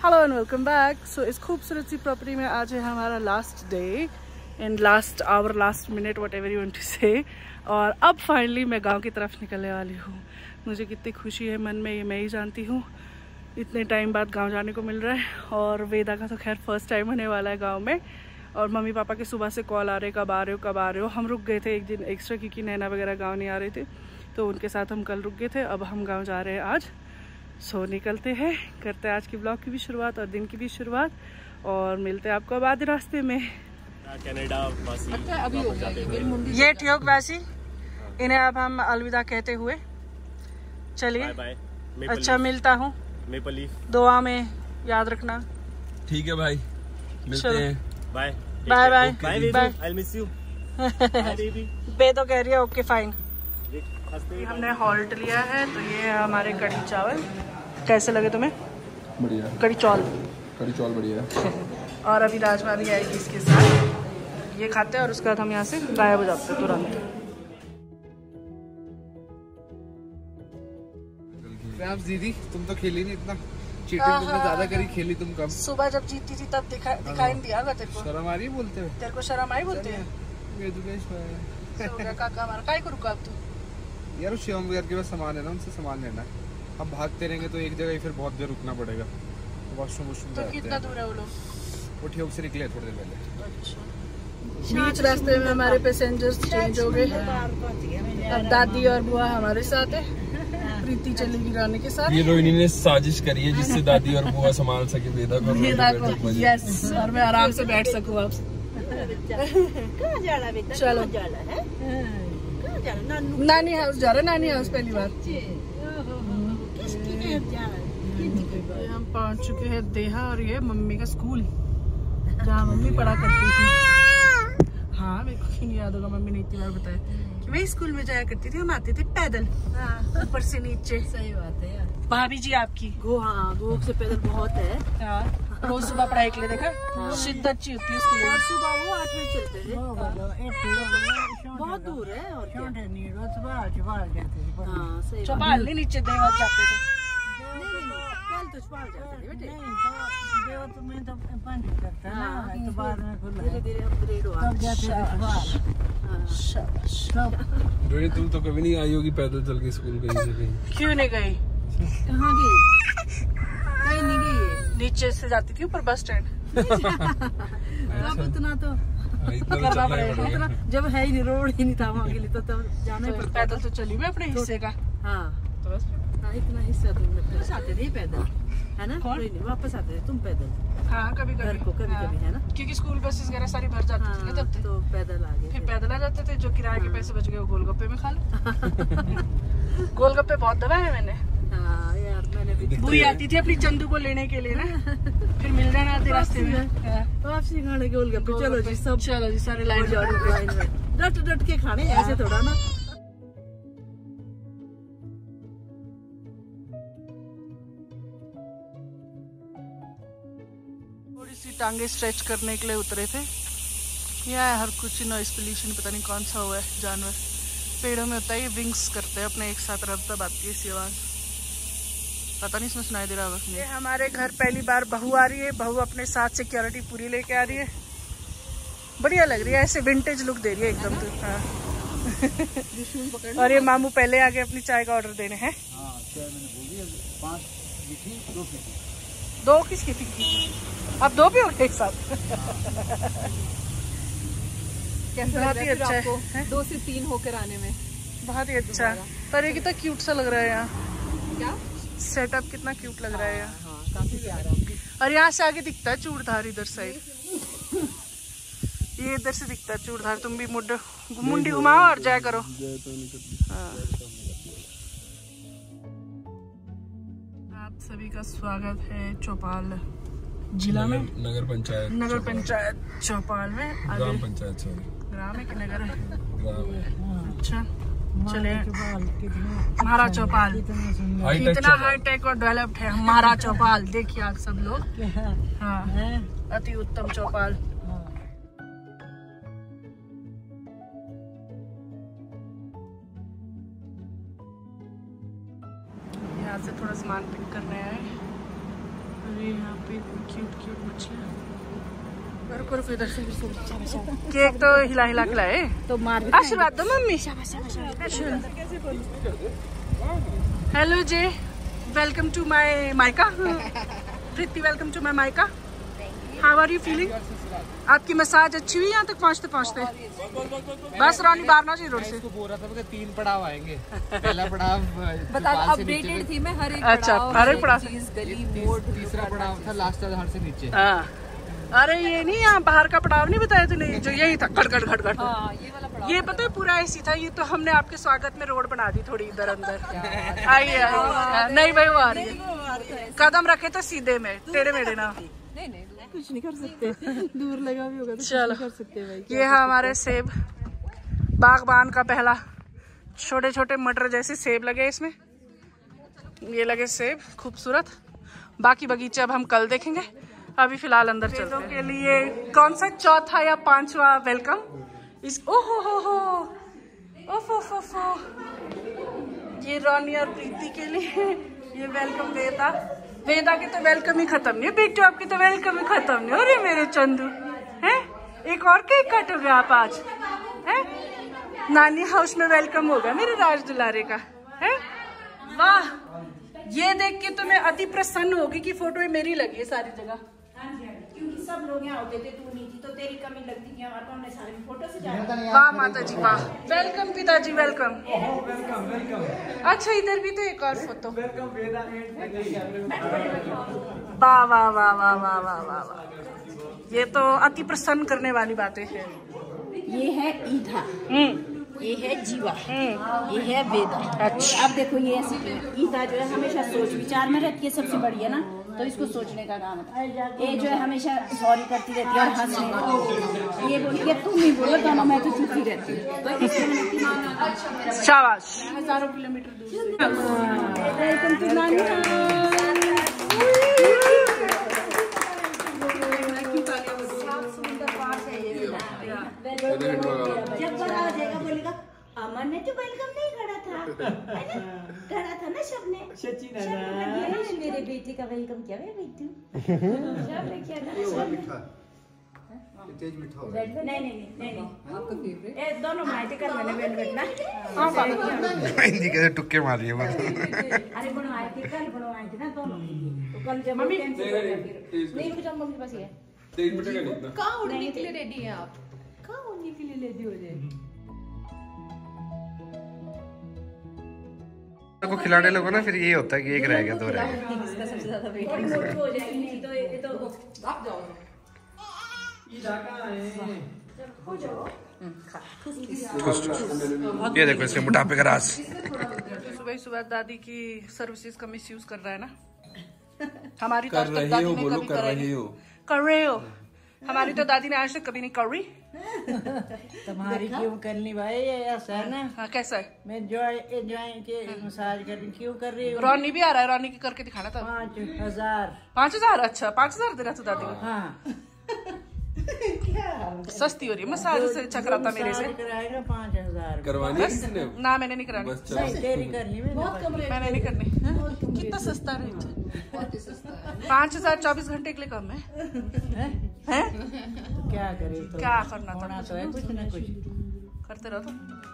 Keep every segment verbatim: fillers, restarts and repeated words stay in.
Hello and welcome back. So इस खूबसूरत sea property में आज है हमारा last day and last hour last minute whatever you want to say. और अब फाइनली मैं गांव की तरफ निकलने वाली हूँ। मुझे कितनी खुशी है मन में ये मैं ही जानती हूँ। इतने टाइम बाद गांव जाने को मिल रहा है और वेदा का तो खैर फर्स्ट टाइम होने वाला है गांव में। और मम्मी पापा के सुबह से कॉल आ रहे कब आ रहे हो कब आ रहे हो। हम रुक गए थे एक दिन एक्स्ट्रा क्योंकि नैना वगैरह गाँव नहीं आ रहे थे, तो उनके साथ हम कल रुक गए थे। अब हम गाँव जा रहे हैं आज। सो so, निकलते हैं, करते हैं आज की ब्लॉग की भी शुरुआत और दिन की भी शुरुआत और मिलते हैं आपको अब आधे रास्ते में। कनाडा वासी अभी हो जाएगी ये ठियोग वासी, इन्हें अब हम अलविदा कहते हुए चलिए। अच्छा मिलता हूँ, दुआ में याद रखना। ठीक है भाई, मिलते हैं। Bye bye bye bye. I miss you. बे तो कह रही है ओके फाइन। हमने हॉल्ट लिया है तो ये है हमारे कड़ी चावल। कैसे लगे तुम्हें? बढ़िया। कड़ी चावल कड़ी चावल बढ़िया है। और अभी राजमा भी आएगी इसके साथ। ये खाते हैं और उसके बाद हम यहाँ से गायब हो जाते हैं तुरंत। दीदी तुम तो खेली नहीं इतना, चीटिंग तुमने ज्यादा करी, खेली तुम कम। सुबह जब जीती थी तब दिखा दिखाई नहीं दिया तेरे को? शर्म आ रही बोलते हुए? तेरे को शर्म आई बोलते हैं? काका हमारा काय को रुका अब तू? यार उस शिवम के पास सामान है ना, उनसे सामान लेना है। अब भागते रहेंगे तो एक जगह ही फिर बहुत देर रुकना पड़ेगा। वॉशरूम वॉशरूम तो कितना दूर है वो लोग? वो ठियोग से निकले थोड़ी देर पहले। अच्छा। बीच रास्ते में हमारे पैसेंजर्स चेंज हो गए। अब दादी और बुआ हमारे साथ है, प्रीति चलेगी रानी के साथ। ये रोहिणी ने साजिश करी है जिससे दादी और बुआ संभाल सके वेदा को। वेदा को यस, और मैं आराम से बैठ सकूं अब। चलो नानी हाउस जा रहे, नानी हाउस पहली बार। हम पहुंच चुके हैं देहा और ये मम्मी का स्कूल जहाँ मम्मी पढ़ा करती थी। हाँ मेरे को क्यों नहीं याद होगा, मम्मी ने इतनी बार बताया कि मैं स्कूल में जाया करती थी। हम आते थे पैदल ऊपर से नीचे। सही बात है यार। भाभी जी आपकी गो, हाँ गो से पैदल बहुत है। हाँ रोज सुबह पढ़ाई के लिए देखा, शिद्दत अच्छी होती है उसके लिए। और सुबह वो आठ बजे चलते थे, बहुत दूर है। और क्या? हाँ सही बात। चौपाल नहीं, नीचे देवत जाते थे। नहीं नहीं नहीं, कल तो चौपाल जाते थे बेटे। धीरे धीरे अपग्रेड हुआ। रोहिणी तुम तो कभी नहीं आई होगी पैदल चल के स्कूल कहीं से कहीं? क्यों नहीं गई? कहाँ गई? कहीं नहीं गई। नीचे से जाती थी ऊपर बस स्टैंड। अब इतना तो इतना तो चलना ही पड़ेगा। इतना जब है ही नहीं, रोड ही नहीं था वहाँ के लिए, तो तब जाना ही पड़ता। पैदल तो चली मैं अपने हिस्से का। हाँ तो बस हाँ, इतना हिस्सा तुम वापस आते थे पैदल, है ना? नहीं वापस आते थे तुम पैदल। हाँ कभी कभी घर को कभी हाँ। कभी, है ना? क्योंकि स्कूल बसेस वगैरह सारी भर जाती थी ना तब तक। तो पैदल आ गए, फिर पैदल आ जाते थे। जो किराए के पैसे बच गए वो गोलगप्पे में खा लो। गोलगप्पे बहुत दबाए हैं मैंने। हाँ यार मैंने भी। बुरी आती थी अपनी चंदू को लेने के लिए ना, फिर मिल जाना आते रास्ते में। वापसी खाने गोलगप्पे। चलो जी सब, चलो जी सारे लाइन लाइन में डट डट के खाने, ऐसे थोड़ा ना। थोड़ी सी टांगे स्ट्रेच करने के लिए उतरे थे। यहाँ है हर कुछ नॉइस पोल्यूशन, पता नहीं कौन सा हुआ है जानवर पेड़ों में होता है। ये विंग्स करते हैं अपने एक साथ, रब तब आती है इसी आवाज। पता नहीं इसमें सुनाई दे रहा होगा। ये हमारे घर पहली बार बहू आ रही है। बहू अपने साथ सिक्योरिटी पूरी लेके आ रही है। बढ़िया लग रही है, ऐसे विंटेज लुक दे रही है एकदम तो। हाँ। और ये मामू पहले आगे अपनी चाय का ऑर्डर देने हैं। दो किसकी फिक्की? अब दो भी हो गए एक साथ। कैसा बहुत ही अच्छा है, है। दो से तीन होकर आने में बहुत ही अच्छा। पर ये कितना क्यूट सा लग रहा है यहाँ। क्या सेटअप कितना क्यूट लग रहा है यहाँ। हाँ काफी प्यारा। और यहाँ से आगे दिखता है चूड़धार इधर साइड। ये इधर से दिखता है चूड़धार। तुम भी मुंड मुंडी घुमाओ और जाया करो। हाँ। आप सभी का स्वागत है चौपाल जिला में, नगर पंचायत नगर पंचायत चौपाल में। ग्राम पंचायत सॉरी, ग्राम है कि नगर है? ग्राम है। अच्छा चले। हमारा चौपाल कितना हाईटेक और डेवलप्ड है। हमारा चौपाल देखिए आप सब लोग। हाँ अति उत्तम चौपाल। यहाँ से थोड़ा सामान पिक करने आए। और ये यहाँ पे सारी क्यूट क्यूट मछलियाँ। रुको रुको इधर से केक तो हिला हिला खिलाए तो मार आशीर्वाद दो मम्मी। हेलो जे, वेलकम टू माय मायका। प्रीति वेलकम टू माय मायका। How are you feeling? आपकी मसाज अच्छी हुई यहाँ तक पहुँचते पहुँचते? बस रानी बारना जी रोड से बोल रहा था कि तीन पड़ाव आएंगे। पहला पड़ाव बता अपडेटेड थी मैं हर एक अच्छा हर एक पड़ाव। तीसरा पड़ाव था लास्ट आधार से नीचे। अरे ये नहीं यहाँ बाहर का पड़ाव नहीं बताया तूने, जो यही था खट खट खट खट। ये वाला पड़ाव ये पता है पूरा ऐसी था। ये तो हमने आपके स्वागत में रोड बना दी थोड़ी इधर अंदर। आइए नहीं भाई वो आ रही है। कदम रखे तो सीधे में टेढ़े मेढ़े ना। नहीं नहीं कुछ नहीं कर सकते, दूर लगा भी होगा तो चलो कर सकते भाई। ये है हमारे सेब, बागबान का पहला। छोटे छोटे मटर जैसे सेब लगे इसमें, ये लगे सेब खूबसूरत। बाकी बगीचे अब हम कल देखेंगे, अभी फिलहाल अंदर चलते हैं। के लिए कौन सा चौथा या पांचवा वेलकम इस ओहो हो हो ओफो फो फो। ये रोनी और प्रीति के लिए ये वेलकम वेदा। वेदा के तो वेलकम ही खत्म नहीं है, बेटू आपके तो वेलकम ही खत्म नहीं। अरे मेरे चंदू हैं, एक और केक काटोगे आप आज हैं? नानी हाउस में वेलकम होगा मेरे राज दुलारे का है। वाह, ये देख के तो मैं अति प्रसन्न होगी कि फोटो में मेरी लगी है सारी जगह। क्योंकि सब लोग यहाँ होते थे, तू नहीं थी तो तेरी कमी लगती थी हमारे को। हमने सारे फोटो से जाना। वाह माता जी वाह, वेलकम पिताजी वेलकम। अच्छा इधर भी तो एक और फोटो। वाह वाह वाह वाह वाह वाह वाह वाह, ये तो अति प्रसन्न करने वाली बातें हैं। ये है ईधा, ये है जीवा, ये है वेदा। अच्छा अब देखो ये ऐसे ईधा जो है हमेशा सोच विचार में रहती है, सबसे बड़ी है ना, तो इसको सोचने का काम है। ये जो है हमेशा सॉरी करती रहती है और हंस रही है। ये बोलती है तुम ही बोलो, दोनों मैं तो चुपी रहती हूँ। तो इसमें शाबाश। हजारों किलोमीटर दूर वेलकम टू नानी। जब बड़ा हो जाएगा बोलेगा अमन ने तो वेलकम नहीं करा था, करा था ना सबने। सच्ची ना मेरे बेटे का वेलकम किया है बेटू। सबने किया ना। तेज मीठा हो। नहीं नहीं नहीं नहीं आपका फेवरेट ए दोनों माइटे कर मैंने वेल बैठना। हां बाबा हिंदी कैसे टुक्के मार रही है बस। अरे बनवाए थे कल, बनवाए थे ना दोनों, तो कल जब मम्मी नहीं रुक जाओ मम्मी पास ही है। तेज मीठा का नहीं था। कहाँ उड़ने के लिए रेडी हैं आप? कहाँ उड़ने के लिए रेडी हो जाए? को खिलाने लगो ना, फिर ये होता है कि एक रह गया दो रह गया। इसका सबसे ज्यादा वेट हो जाएगी तो ये तो आप जाओ। ये देखो इसके मोटापे का राज। सुबह सुबह दादी की सर्विसेज का मिस यूज कर रहा है ना। हमारी तो कर आज तक रहे दादी हो ने बोलो, कभी कर करा रहे नहीं। हो कर रहे हो। हमारी तो दादी ने आज तक कभी नहीं कर रही। तुम्हारी क्यों करनी भाई, ऐसा है ना। हाँ कैसा है? मैं जो ज्वाइन के मसाज कर रही क्यों कर रही हूँ। रोनी भी आ रहा है, रोनी की करके दिखाना था। पाँच हजार पाँच हजार अच्छा पाँच हजार दे रहा तू दादी को। हाँ सस्ती हो रही है मसाज से चकरा था मेरे से। कराएगा पाँच हजार करवानी है किसने? ना मैंने नहीं करानी, बस चलो। तेरी करनी मैंने। मैंने नहीं करनी। हाँ? कितना सस्ता रेट है? पाँच हजार चौबीस घंटे के लिए कम है। हैं? क्या करे तो क्या करना था? होना तो है कुछ ना कुछ। करते रहो तो।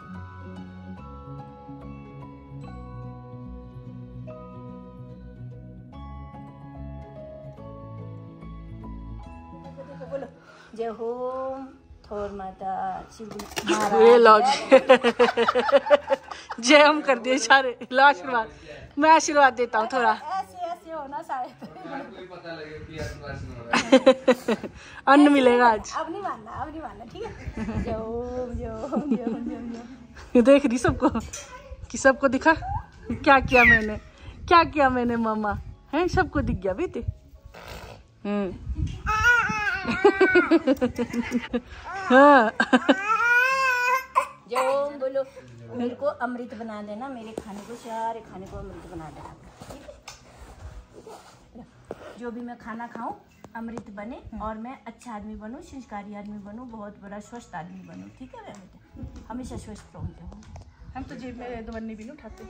जय हो थोर माता शिव ये लो जय हम कर दिए सारे। लो आशीर्वाद, मैं आशीर्वाद देता हूँ थोड़ा। ऐसे ऐसे होना शायद अन्न मिलेगा आज। अब नहीं मानना, अब नहीं मानना, ठीक है। जय ओम जय ओम जय ओम जय ओम। देख रही सबको कि सबको दिखा क्या किया मैंने, क्या किया मैंने मामा है, सबको दिख गया बेटे। हम्म हाँ जय ओम बोलो। मेरे को अमृत बना देना, मेरे खाने को सारे खाने को अमृत बना देना, ठीक है। जो भी मैं खाना खाऊं अमृत बने और मैं अच्छा आदमी बनूं, संस्कारी आदमी बनूं, बहुत बड़ा स्वस्थ आदमी बनूं, ठीक है। मैं हमेशा स्वस्थ रहूं। हम तो जेब में दवन्नी भी नहीं उठाते।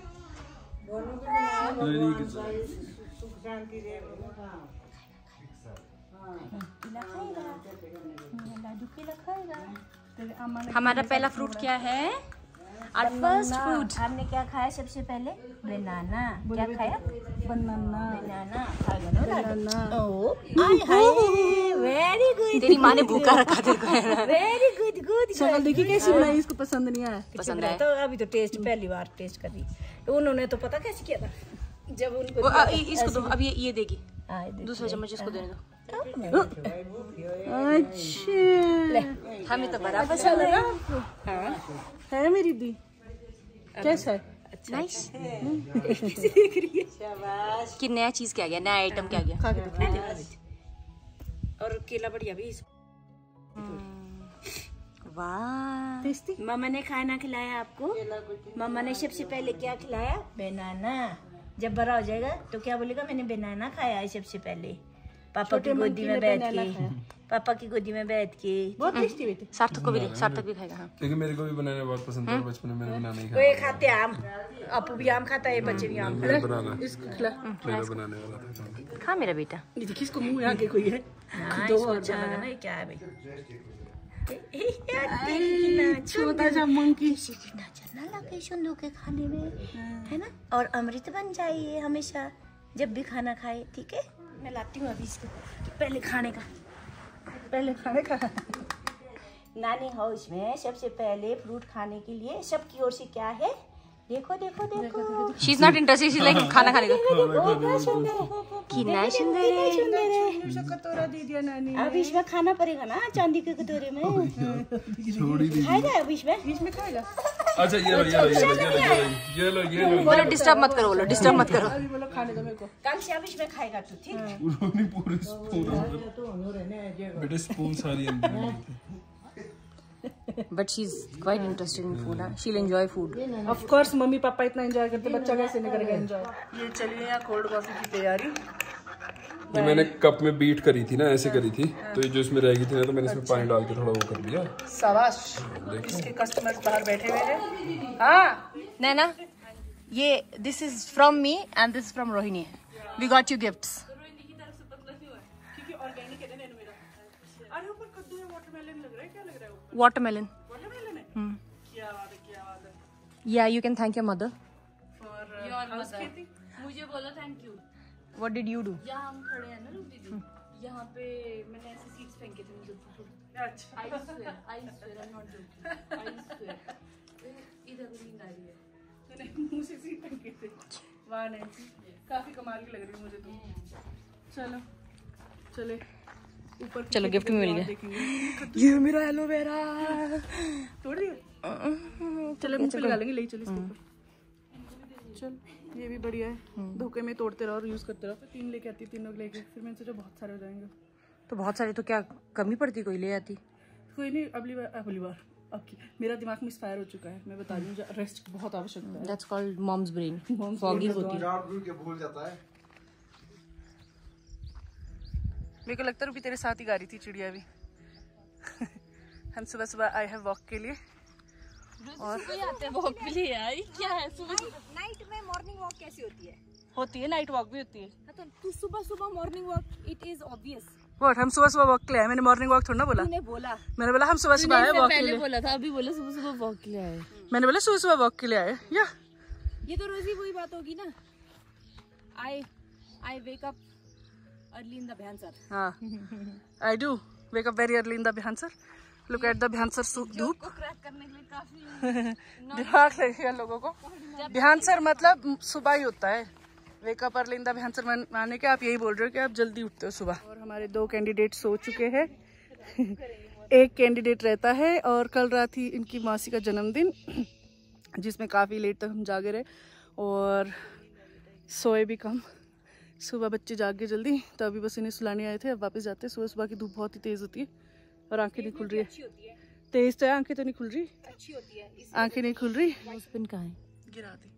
अकेला खाएगा। हमारा पहला फ्रूट क्या है? Our first fruit. हमने क्या खाया सबसे पहले? बनाना। क्या खाया? बनाना। बनाना खाएगा ना बनाना। ओह आय हाय वेरी गुड। तेरी माँ ने भूखा रखा तेरे को। Very good good. शक्ल देखी कैसी बनाई, इसको पसंद नहीं आया। पसंद आया तो अभी तो टेस्ट पहली बार टेस्ट कर रही। तो उन्होंने तो पता कैसे किया था जब उनको वो, आ, इसको दो, अब ये ये देगी। आए दूसरा चम्मच इसको देने दो। अच्छा हमें तो बड़ा पसंद है आपको? हाँ है मेरी दी। कैसा है? नाइस। कि नया चीज क्या गया, नया आइटम क्या गया? खा के देखो। और केला बढ़िया भी। वाह टेस्टी। मम्मा ने खाना खिलाया आपको? मम्मा ने सबसे पहले क्या खिलाया? बनाना। जब बड़ा हो जाएगा तो क्या बोलेगा? मैंने बनाना खाया है सबसे पहले, पापा की गोदी में बैठ के। पापा की गोदी में बैठ के। बहुत टेस्टी बेटे। सार्थक को भी दे, सार्थक भी खाएगा। हाँ क्योंकि मेरे को भी बनाना बहुत पसंद है, बचपन में मैंने बनाना ही कोई खाते आम, अपू भी आम खाता है, बच्चे भी आम खाते हैं। बनाना इसको खिला। मेरा बनाने वाला था। खा मेरा बेटा। ये देखिए इसको मुंह आगे कोई है। हाँ, इसको अच्छा लगा ना। ये क्या है भाई? छोटा सा मंकी। चलना लगे सुंदू के खाने में, है ना? और अमृत बन जाइए हमेशा जब भी खाना खाए, ठीक है? मैं लाती हूँ अभी इसको। पहले खाने का पहले खाने का। नानी हाउस में सबसे पहले फ्रूट खाने के लिए सबकी ओर से क्या है? देखो देखो देखो। She is not interested, she is like खाना खाने का। कितना सुंदर है। कटोरा दे दिया नानी। अब इसमें खाना पड़ेगा ना, चांदी के कटोरे में। छोड़ी दी। खाएगा अब इसमें? बीच में खाएगा। अच्छा ये लो ये लो ये लो ये लो ये लो। बोलो डिस्टर्ब मत करो, बोलो डिस्टर्ब मत करो। अभी बोलो खाने दो मेरे को। कल से अब इसमें खाएगा तू, ठीक है? उन्होंने पूरे स्पून बेटे स्पून सारी अंदर। But she's quite interested in food. Huh? She'll enjoy food. Of course mummy papa इतना एंजॉय करते, बच्चा कैसे नहीं करेगा एंजॉय। ये चलिए यहाँ कोल्ड कॉफी की तैयारी। ये मैंने कप में बीट करी थी ना, ऐसे करी थी, तो ये जो इसमें रह गई थी ना, तो मैंने इसमें पानी डाल के थोड़ा वो कर दिया। शाबाश। इसके कस्टमर्स बाहर बैठे हुए हैं। हाँ Naina, ये this is from me and this is from Rohini. We got you gifts. Watermelon. Hmm. Yeah, you can thank your mother. Your mother. मुझे बोलो thank you. What did you do? यहाँ हम खड़े हैं ना, रुक दीदी। यहाँ पे मैंने ऐसे सीट्स फेंके थे मुझे। अच्छा। I swear, I swear, I'm not joking. I swear. इधर नींद आ रही है। मैंने मुंह से सीट फेंके थे। वाह नैन्सी, काफी कमाल की लग रही है मुझे तो। चलो चले ऊपर। चलो गिफ्ट में मिल गया। ये मेरा एलोवेरा तोड़ दिया। चलो मुंह पे लगा लेंगे। ले चलो इसके ऊपर। चल ये भी बढ़िया है। धोखे में तोड़ते रहो और यूज करते रहो। तीन लेके आती, तीनों लेके फिर मैंने सोचा बहुत सारे हो जाएंगे। तो बहुत सारे तो क्या कमी पड़ती, कोई ले आती। कोई नहीं, अगली बार अगली बार अब की मेरा दिमाग में फायर हो चुका है। मैं बता रही हूँ, रेस्ट की बहुत आवश्यकता है। That's called mom's brain. Foggy होती है। भूल जाता है। मेरे को लगता है रूबी तेरे साथ ही गा रही थी चिड़िया भी। हम सुबह सुबह आए हैं वॉक के लिए। और आते हैं वॉक के लिए। आई क्या है सुबह नाइट में मॉर्निंग वॉक कैसी होती है? होती है, नाइट वॉक भी होती है। तो तू सुबह सुबह morning walk, it is obvious. What? हम सुबह सुबह वॉक के लिए आए। मैंने मॉर्निंग वॉक थोड़ा ना बोला। तूने बोला। मैंने बोला हम सुबह सुबह आए वॉक के लिए। बोला था, अभी बोला सुबह सुबह वॉक के लिए आए। मैंने बोला सुबह सुबह वॉक के लिए आए। या ये तो रोज ही वही बात होगी ना। I I wake up early in the भ्यांसर। हाँ I do wake up very early in the भ्यांसर। लुक एट द भ्यांसर धूप। क्रैक करने के लिए काफी दिमाग लगेगा लोगों को। भ्यांसर मतलब सुबह ही होता है। Wake up early in the भ्यांसर माने के आप यही बोल रहे हो कि आप जल्दी उठते हो सुबह। और हमारे दो कैंडिडेट सो चुके हैं। एक कैंडिडेट रहता है और कल रात ही इनकी मासी का जन्मदिन, जिसमें काफ़ी लेट तक हम जागे रहे और सोए भी कम। सुबह बच्चे जाग गए जल्दी, तो अभी बस इन्हें सुलाने आए थे। अब वापस जाते हैं। सुबह सुबह की धूप बहुत ही तेज़ होती है और आंखें नहीं खुल रही है। तेज तो है, आंखें तो नहीं खुल रही। अच्छी होती है। आंखें नहीं खुल रही। हस्बैंड कहाँ है? गिरा दी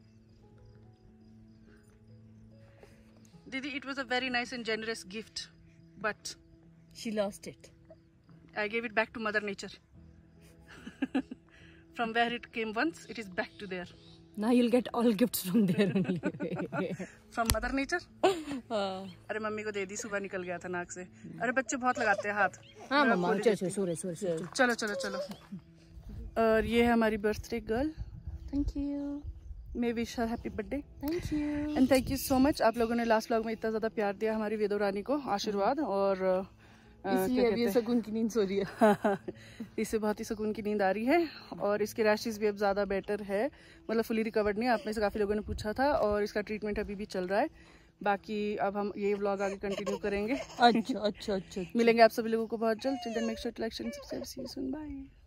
दीदी। It was a very nice and generous gift but she lost it. I gave it back to Mother Nature. From where it came once, it is back to there. Now you'll get all gifts from there only. From mother nature. अरे mummy को दे दी, सुबह निकल गया था नाक से। अरे बच्चे बहुत लगाते हैं हाथ। हाँ मम्मा, चलो चलो चलो चलो चलो चलो। और ये है हमारी birthday girl. Thank you. May wish her happy birthday. Thank you and thank you so much. आप लोगों ने लास्ट व्लॉग में इतना ज़्यादा प्यार दिया हमारी वेदो रानी को, आशीर्वाद। और इसलिए अभी सुकून की नींद सो रही है। इससे बहुत ही सुकून की नींद आ रही है। और इसके रैशेस भी अब ज़्यादा बेटर है, मतलब फुली रिकवर्ड नहीं है। आप में से काफ़ी लोगों ने पूछा था, और इसका ट्रीटमेंट अभी भी चल रहा है। बाकी अब हम ये व्लॉग आगे कंटिन्यू करेंगे। अच्छा अच्छा अच्छा। मिलेंगे आप सभी लोगों को बहुत जल्द। Children make sure to like, share, subscribe. See you soon, bye.